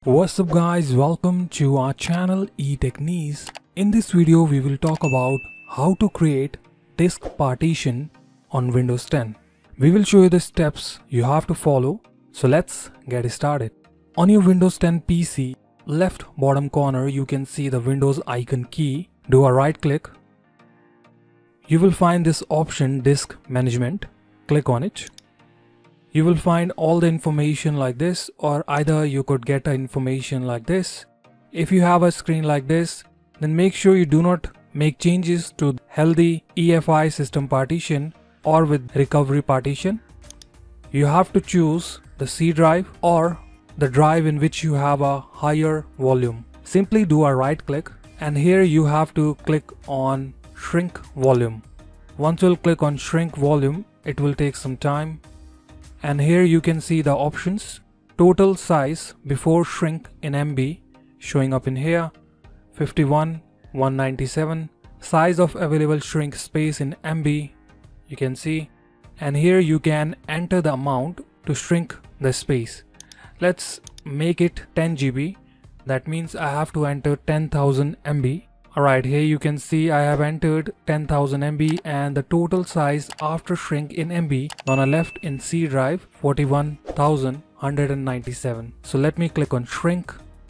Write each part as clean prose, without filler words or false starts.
What's up guys, welcome to our channel Etechniz. In this video we will talk about how to create disk partition on Windows 10. We will show you the steps you have to follow, so let's get started. On your Windows 10 PC, left bottom corner you can see the Windows icon key. Do a right click. You will find this option Disk Management. Click on it. You will find all the information like this, or either you could get the information like this. If you have a screen like this, then make sure you do not make changes to healthy EFI system partition or with recovery partition. You have to choose the C drive or the drive in which you have a higher volume. Simply do a right click, and here you have to click on shrink volume. Once you'll click on shrink volume, it will take some time. And here you can see the options. Total size before shrink in MB showing up in here, 51, 197. Size of available shrink space in MB you can see. And here you can enter the amount to shrink the space. Let's make it 10 GB. That means I have to enter 10,000 MB. Alright, here you can see I have entered 10,000 MB and the total size after shrink in MB on the left in C drive 41,197. So let me click on shrink.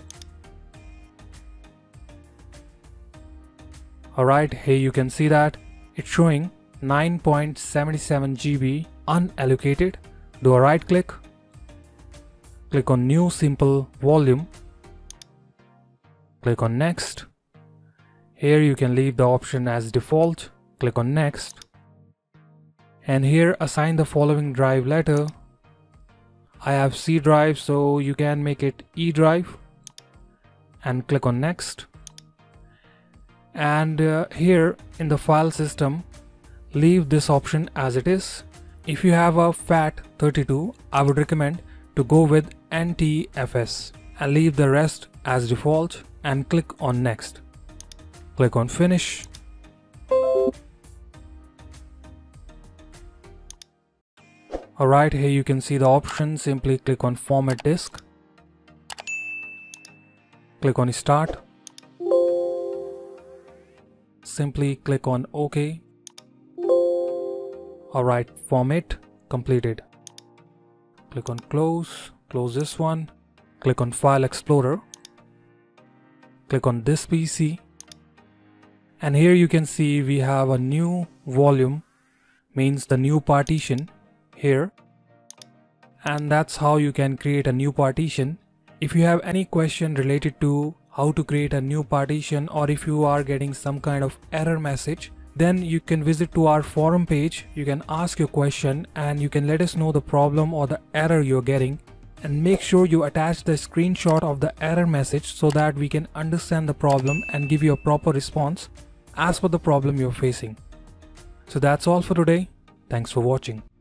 Alright, here you can see that it's showing 9.77 GB unallocated. Do a right click. Click on new simple volume. Click on next. Here you can leave the option as default. Click on next. And here assign the following drive letter. I have C drive, so you can make it E drive. And click on next. And here in the file system, leave this option as it is. If you have a FAT32, I would recommend to go with NTFS and leave the rest as default and click on next. Click on finish. Alright, here you can see the option. Simply click on format disk. Click on start. Simply click on OK. Alright, format completed. Click on close. Close this one. Click on File Explorer. Click on this PC. And here you can see we have a new volume, means the new partition here. And that's how you can create a new partition. If you have any question related to how to create a new partition, or if you are getting some kind of error message, then you can visit to our forum page. You can ask your question and you can let us know the problem or the error you're getting. And make sure you attach the screenshot of the error message so that we can understand the problem and give you a proper response as per the problem you're facing. So that's all for today. Thanks for watching.